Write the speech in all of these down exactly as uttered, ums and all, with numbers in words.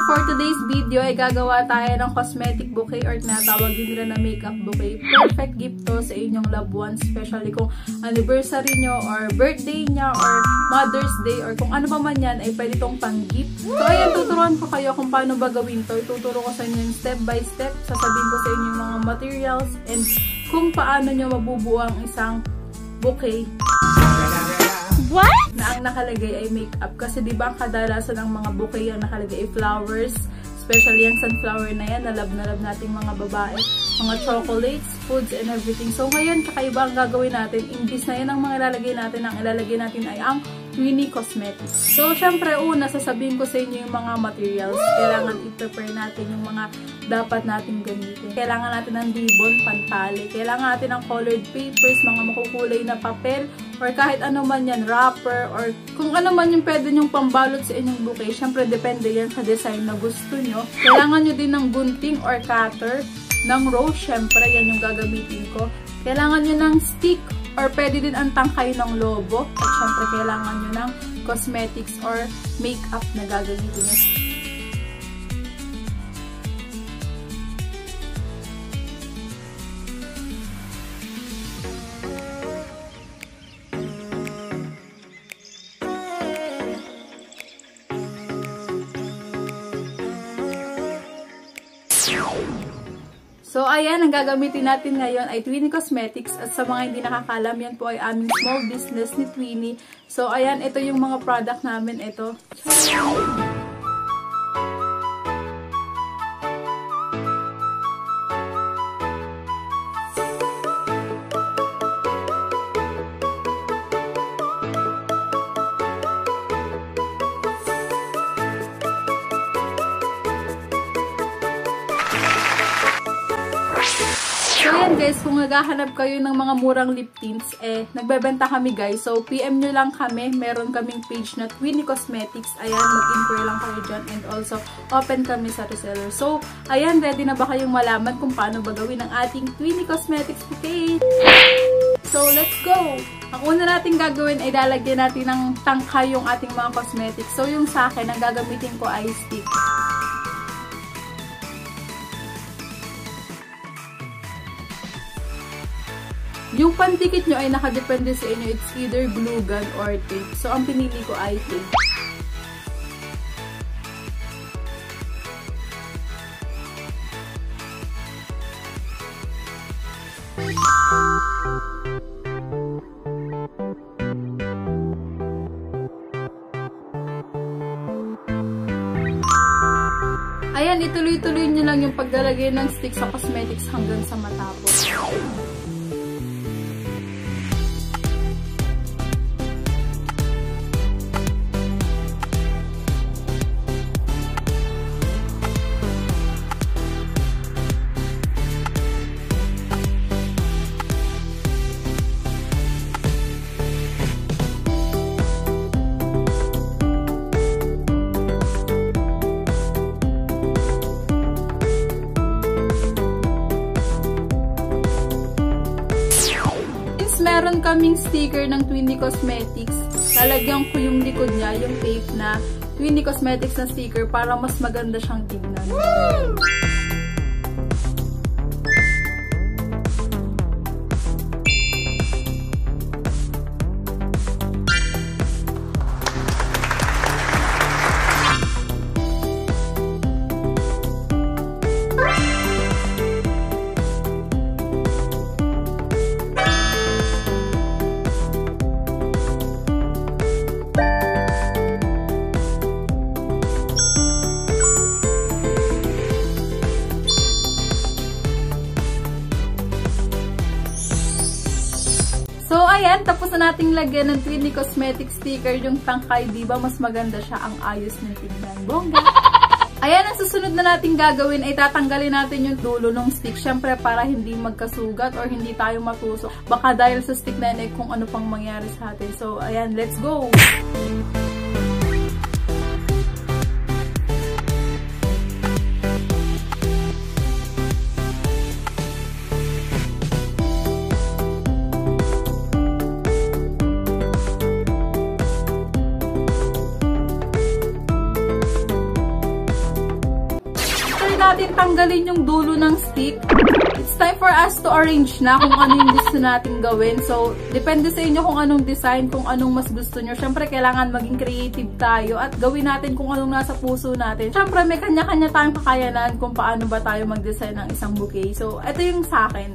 for today's video ay gagawa tayo ng cosmetic bouquet or tinatawag din nila na makeup bouquet. Perfect gift to sa inyong loved ones, especially kung anniversary nyo or birthday niya or Mother's Day or kung ano pa man yan ay pwede itong pang-gift. So ayan, tuturuan ko kayo kung paano ba gawin to. Ituturo ko sa inyo yung step by step. Sasabihin ko sa inyo yung mga materials and kung paano nyo mabubuo ang isang bouquet. What? Na ang nakalagay ay makeup. Kasi diba ang kadalasan ng mga bouquet yung nakalagay ay flowers. Especially yung sunflower na yan, na love na love nating mga babae. Mga chocolates, foods, and everything. So ngayon, kakaiba ang gagawin natin. Imbis na yan ang mga ilalagay natin, ang ilalagay natin ay ang Twinnie Cosmetics. So, syempre, una, sasabihin ko sa inyo yung mga materials. Kailangan i-prepare natin yung mga dapat natin gamitin. Kailangan natin ng ribbon, pantali. Kailangan natin ng colored papers, mga makukulay na papel, or kahit ano man yan, wrapper, or kung ano man yung pwede nyong pambalot sa inyong bouquet. Syempre, depende yan sa design na gusto nyo. Kailangan nyo din ng gunting or cutter, ng rose, syempre, yan yung gagamitin ko. Kailangan nyo ng stick, or pwede din ang tangkay ng lobo. At syempre, kailangan nyo ng cosmetics or makeup na gagamitin nyo. So, ayan, ang gagamitin natin ngayon ay Twinnie Cosmetics. At sa mga hindi nakakalam, yan po ay aming small business ni Twinnie. So, ayan, ito yung mga product namin. Ito. So yan guys, kung naghahanap kayo ng mga murang lip tints, eh, nagbebenta kami guys. So P M nyo lang kami, meron kaming page na Twinnie Cosmetics. Ayan, mag-inquire lang kayo dyan. And also, open kami sa reseller. So, ayan, ready na ba kayong malaman kung paano ba gawin ang ating Twinnie Cosmetics bouquet? So, let's go! Ang una natin gagawin ay lalagyan natin ng tangkay yung ating mga cosmetics. So, yung sa akin, ang gagamitin ko ay stick. Yung pandikit nyo ay nakadepende sa inyo. It's either glue gun or tape. So, ang pinili ko ay tape. Ayan, ituloy-tuloy nyo lang yung paglalagay ng stick sa cosmetics hanggang sa matapos. Meron kaming sticker ng Twinnie Cosmetics. Lalagyan ko yung likod niya, yung tape na Twinnie Cosmetics na sticker para mas maganda siyang tignan. Woo! So, ayan, tapos na nating lagyan ng Twinnie Cosmetics sticker yung tangkay. Diba, mas maganda siya ang ayos ng tignan. Bongga! Ayan, ang susunod na nating gagawin ay tatanggalin natin yung dulo ng stick. Syempre, para hindi magkasugat or hindi tayo matusok. Baka dahil sa stick na yun, kung ano pang mangyari sa atin. So, ayan, let's go! natin tanggalin yung dulo ng stick, it's time for us to arrange na kung ano yung gusto natin gawin. So, depende sa inyo kung anong design, kung anong mas gusto nyo. Syempre, kailangan maging creative tayo at gawin natin kung anong nasa puso natin. Syempre, may kanya-kanya tayong kakayanan kung paano ba tayo mag-design ng isang bouquet. So, ito yung sa akin.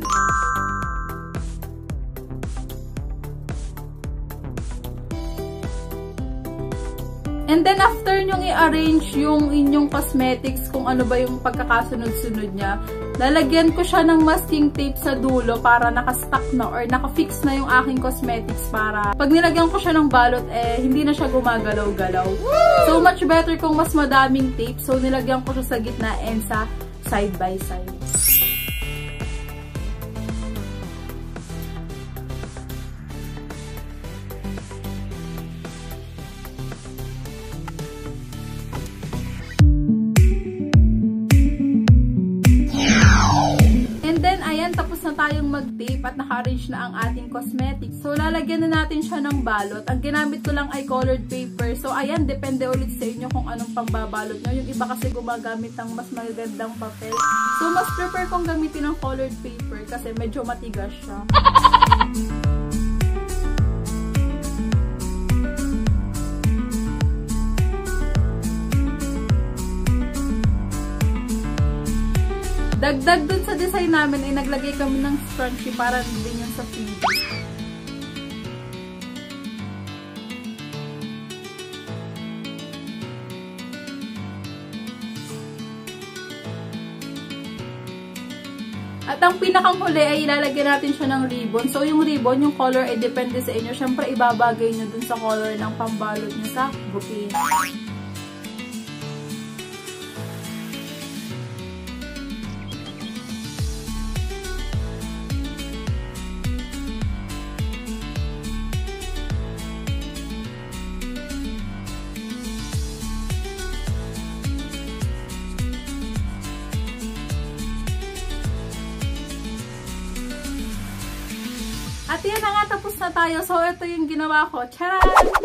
And then, after nyong i-arrange yung inyong cosmetics, kung ano ba yung pagkakasunod-sunod niya, lalagyan ko siya ng masking tape sa dulo para nakastock na or nakafix na yung aking cosmetics para pag nilagyan ko siya ng balot, eh, hindi na siya gumagalaw-galaw. So, much better kung mas madaming tape. So, nilagyan ko siya sa gitna and sa side by side. Tapos na tayong mag-tape at naka-arrange na ang ating cosmetics. So, lalagyan na natin siya ng balot. Ang ginamit ko lang ay colored paper. So, ayan, depende ulit sa inyo kung anong pangbabalot nyo. Yung iba kasi gumagamit ng mas magandang papel. So, mas prefer kong gamitin ng colored paper kasi medyo matigas siya. Dagdag dun sa design namin ay naglagay kami ng scrunchie para din yan sa feed. At ang pinakang huli ay ilalagyan natin siya ng ribbon. So yung ribbon, yung color ay depende sa inyo. Siyempre ibabagay nyo dun sa color ng pambalot nyo sa bouquet. At yan na nga, tapos na tayo. So, ito yung ginawa ko. Charan!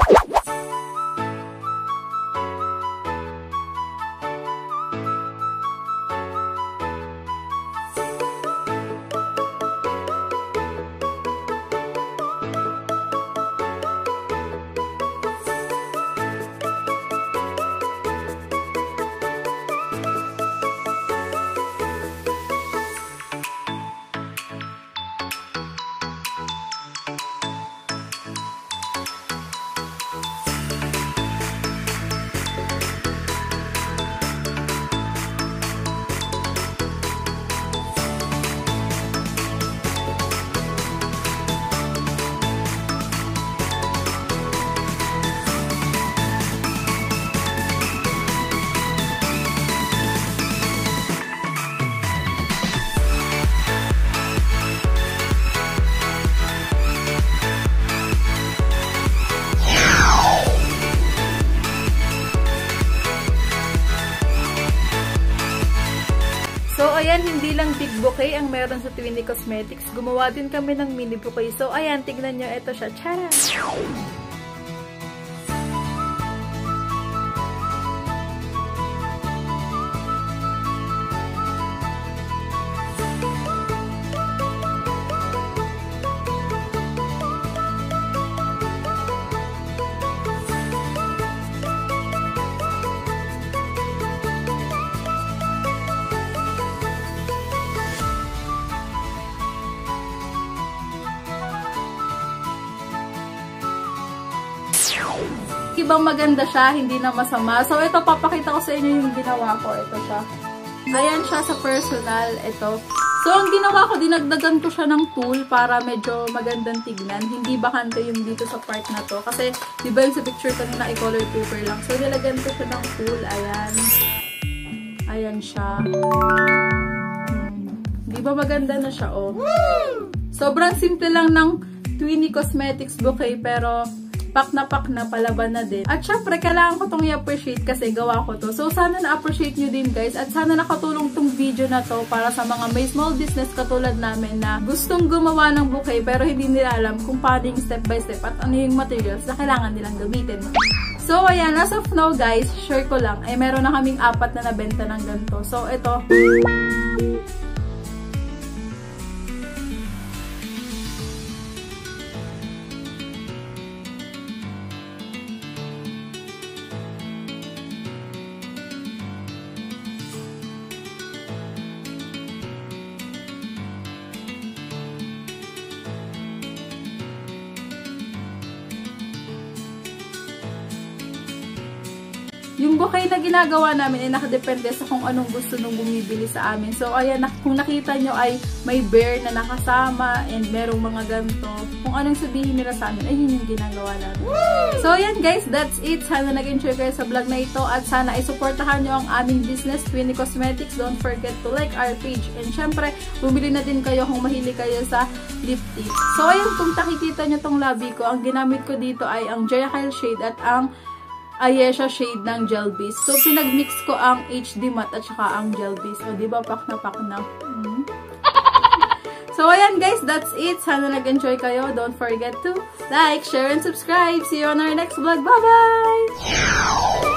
So, ayan, hindi lang big bouquet ang meron sa Twinnie Cosmetics. Gumawa din kami ng mini bouquet. So, ayan, tignan nyo. Ito siya. Tara! Ibang maganda siya, hindi na masama. So, ito, papakita ko sa inyo yung ginawa ko. Ito siya. Ayan siya sa personal. Ito. So, ang ginawa ko, dinagdagan ko siya ng tool para medyo magandang tignan. Hindi bakante yung dito sa part na to. Kasi, di ba yung sa picture kanina ay color paper lang. So, nilagyan ko siya ng tool. Ayan. Ayan siya. Hmm. Di ba maganda na siya, oh. Sobrang simple lang ng Twinnie Cosmetics bouquet, pero pak na pak na, palaban na din. At syempre, kailangan ko itong i-appreciate kasi gawa ko to. So, sana na-appreciate nyo din, guys. At sana nakatulong tong video na to para sa mga may small business katulad namin na gustong gumawa ng bouquet pero hindi nila alam kung paano yung step by step at ano yung materials na kailangan nilang gamitin. So, ayan, as of now guys, share ko lang, ay meron na kaming apat na nabenta ng ganito. So, ito. Yung bouquet na ginagawa namin ay nakadepende sa kung anong gusto nung bumibili sa amin. So, ayan, kung nakita nyo ay may bear na nakasama and merong mga ganito. Kung anong sabihin nila sa amin, ay yun yung ginagawa namin. So, ayan guys, that's it. Sana nag-enjoy kayo sa vlog na ito at sana ay supportahan nyo ang aming business, Twinnie Cosmetics. Don't forget to like our page. And syempre, bumili na din kayo kung mahilig kayo sa lip tint. So, ayan, kung nakikita nyo tong labi ko, ang ginamit ko dito ay ang Eyeshadow shade at ang Eyeshadow shade ng gel base. So, pinag-mix ko ang H D matte at saka ang gel base. O, diba? Pak na pak na. Mm. So, ayan guys, that's it. Sana nag-enjoy kayo. Don't forget to like, share, and subscribe. See you on our next vlog. Bye-bye!